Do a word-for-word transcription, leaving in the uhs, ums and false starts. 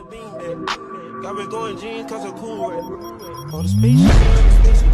the bean bag. Got me going jeans cause I'm cool, right? On the spaceship, on the spaceship.